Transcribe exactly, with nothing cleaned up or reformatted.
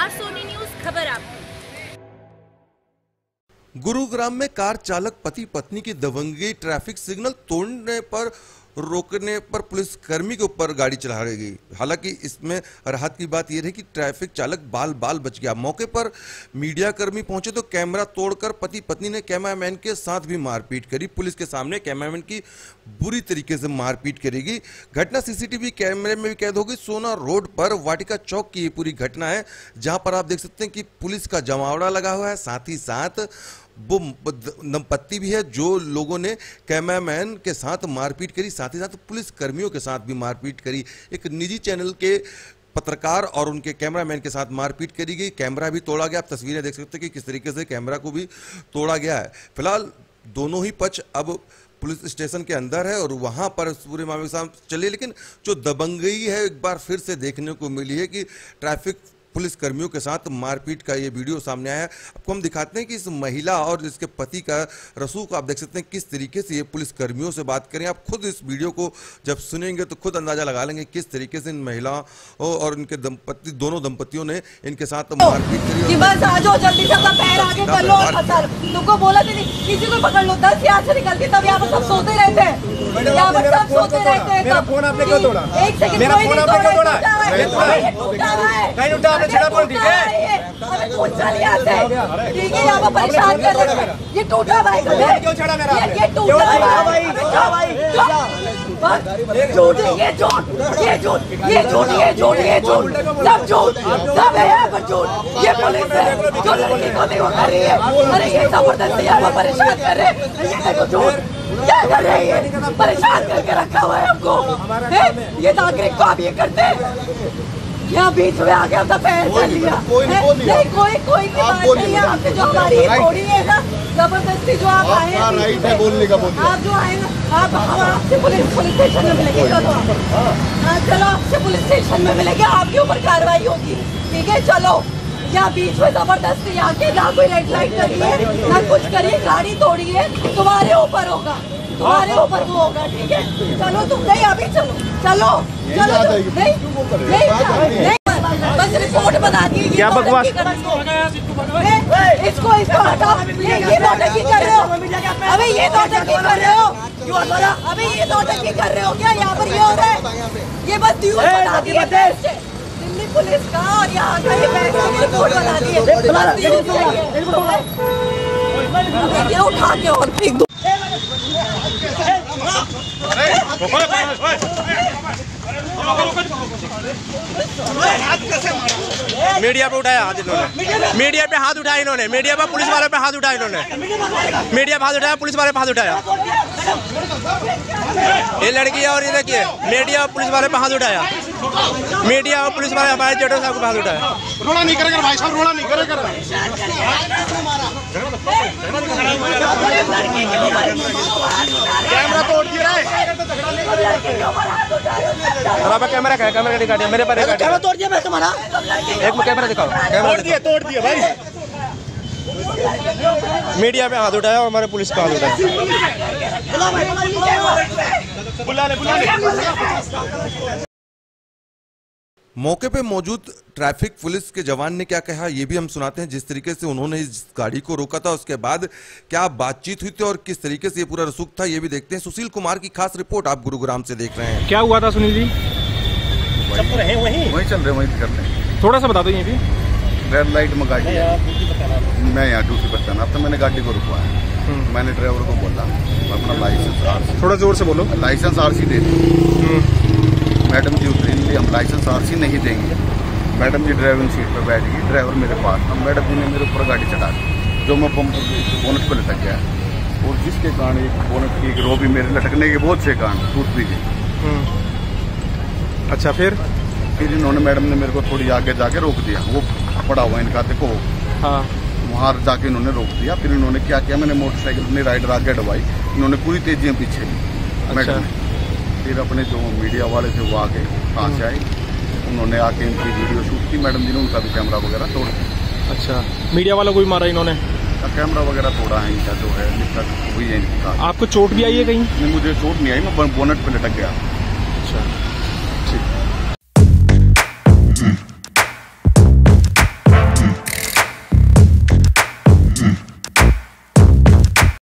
Are Soni news खबर आपकी। गुरुग्राम में कार चालक पति पत्नी की दबंगई, ट्रैफिक सिग्नल तोड़ने पर रोकने पर पुलिस कर्मी के ऊपर गाड़ी चला गई। हालांकि इसमें राहत की बात यह रही कि ट्रैफिक चालक बाल बाल बच गया। मौके पर मीडिया कर्मी पहुंचे तो कैमरा तोड़कर पति पत्नी ने कैमरामैन के साथ भी मारपीट करी। पुलिस के सामने कैमरामैन की बुरी तरीके से मारपीट करेगी। घटना सीसीटीवी कैमरे में भी कैद होगी। सोना रोड पर वाटिका चौक की ये पूरी घटना है, जहां पर आप देख सकते हैं कि पुलिस का जमावड़ा लगा हुआ है। साथ ही साथ वो दंपत्ति भी है जो लोगों ने कैमरामैन के साथ मारपीट करी, साथ ही साथ पुलिस कर्मियों के साथ भी मारपीट करी। एक निजी चैनल के पत्रकार और उनके कैमरामैन के साथ मारपीट करी गई। कैमरा भी तोड़ा गया। आप तस्वीरें देख सकते हैं कि किस तरीके से कैमरा को भी तोड़ा गया है। फिलहाल दोनों ही पक्ष अब पुलिस स्टेशन के अंदर है और वहां पर पूरे मामले के साथ चले। लेकिन जो दबंगई है एक बार फिर से देखने को मिली है कि ट्रैफिक पुलिस कर्मियों के साथ मारपीट का ये वीडियो सामने आया है। आपको हम दिखाते हैं कि इस महिला और इसके पति का रसूख आप देख सकते हैं किस तरीके से ये पुलिस कर्मियों से बात करें। आप खुद इस वीडियो को जब सुनेंगे तो खुद अंदाजा लगा लेंगे किस तरीके से इन महिलाओं और इनके दंपति दोनों दंपतियों ने इनके साथ मारपीट करी। कि बस आ जाओ जल्दी से, अपना पैर आगे कर लो और फसल तुमको बोला थी किसी को पकड़ लो, दस यहाँ से निकल के तब यहाँ पर सब सोते रहते हैं। यहाँ पर सब सोते रहते हैं। मेरा फोन आपने क्यों तोड़ा? एक सेकंड, मेरा फोन आपने क्यों तोड़ा? ठीक है, ठीक है, यहाँ पर परेशान कर रहे हैं। ये टूटा भाई क्यों छड़ा मेरा? ये टूटा भाई, झूठ ये झूठ ये झूठ ये झूठ ये झूठ ये झूठ सब झूठ सब है यहाँ पर झूठ। ये पुलिस है जो लड़की को देखो कर रही है। अरे ये जबरदस्ती यहाँ पर परेशान कर रहे हैं। ये देखो झूठ क्या कर रही है, परेशान करके रखा हुआ है हमको। ये नागरिक को आप ये करते हैं। यहाँ बीच में आके अपना पैर कर लिया। नहीं कोई कोई की बात नहीं है। आपने जो हमारी थोड़ी है ना जबरदस्ती जो आप आए हैं बोलने का बोलिए। आप जो आए ना आप हम आपसे पुलिस पुलिस स्टेशन में मिलेंगे। चलो चलो आपसे पुलिस स्टेशन में मिलेंगे, आपके ऊपर कार्रवाई होगी। ठीक है चलो। यहाँ बीच में जबरदस्ती यहाँ के ना कोई रेड लाइट लगी है ना कुछ करिए, गाड़ी तोड़ी है, तुम्हारे ऊपर होगा, तुम्हारे ऊपर वो होगा। ठीक है चलो तुम नहीं अभी चलो चलो चलो नहीं नहीं बस रिपोर्ट बना दी। क्या बकवास? इसको इसको हटाओ। ये ये नौटंकी कर रहे हो अभी, ये नौटंकी कर रहे हो अभी, ये नौटंकी कर रहे हो क्या? यहाँ पर ये हो रहा है। ये बस न्यूज़ बना दी है दिल्ली पुलिस का और यहाँ का ये रिपोर्ट बना दी है। ये उठा के और फेंक दो। मीडिया पे उठाया हाथ इन्होंने, मीडिया पे हाथ उठाया इन्होंने, मीडिया पे पुलिस वाले पे हाथ उठाया इन्होंने, मीडिया पे हाथ उठाया, पुलिस वाले पे हाथ उठाया। ये लड़की है और ये देखिए मीडिया और पुलिस वाले पे हाथ उठाया, मीडिया और पुलिस वाले हमारे जेठो साहब को हाथ उठाया। रोना नहीं करेगा भाई साहब, रोना नहीं करेगा। कैमरा तोड़ दिया है। कैमरा का कैमरा दिखा दिया मेरे पर, कैमरा तोड़ दिया मैं तुम्हारा। एक में कैमरा दिखाओ, कैमरा तोड़ दिया तोड़ दिया भाई। मीडिया पे हाथ उठाया और हमारे पुलिस पे हाथ उठाया। बुला ले बुला ले। मौके पे मौजूद ट्रैफिक पुलिस के जवान ने क्या कहा ये भी हम सुनाते हैं। जिस तरीके से उन्होंने इस गाड़ी को रोका था उसके बाद क्या बातचीत हुई थी और किस तरीके से ये पूरा रसूख था ये भी देखते हैं। सुशील कुमार की खास रिपोर्ट आप गुरुग्राम से देख रहे हैं। क्या हुआ था सुनील जी? सब तो रहे वहीं वहीं चल रहे वहीं कर रहे हैं। थोड़ा सा बता दो ये भी। रेड लाइट में गाड़ी है, मैं यहाँ ड्यूटी पर था। अब तो मैंने गाड़ी को रुकवाया, मैंने ड्राइवर को बोला अपना लाइसेंस आरसी, थोड़ा जोर से बोलो, लाइसेंस आरसी दे दी। मैडम जी उतरी नहीं, हम लाइसेंस आरसी नहीं देंगे। मैडम जी ड्राइविंग सीट पर बैठ गई, ड्राइवर मेरे पास। अब मैडम जी ने मेरे ऊपर गाड़ी चढ़ा दी जो मैं बोनट पर लटक गया और जिसके कारण एक बोनट की एक रो भी मेरे लटकने के बहुत से कारण टूट भी गई। अच्छा फिर फिर इन्होंने मैडम ने मेरे को थोड़ी आगे जाके रोक दिया। वो पड़ा हुआ इनका देखो, हाँ वहाँ जाके इन्होंने रोक दिया। फिर इन्होंने क्या किया, मैंने मोटरसाइकिल अपनी राइडर आगे डबाई, इन्होंने पूरी तेजी में पीछे ली मैडम ने। फिर अपने जो मीडिया वाले थे वो आके कहाँ से आए, उन्होंने आके इनकी वीडियो शूट की। मैडम जी ने उनका भी कैमरा वगैरह तोड़ दिया। अच्छा मीडिया वालों को भी मारा इन्होंने? कैमरा वगैरह तोड़ा है इनका जो है, हुई है इनकी। आपको चोट भी आई है कहीं? नहीं मुझे चोट नहीं आई, मैं बोनट पे लटक गया।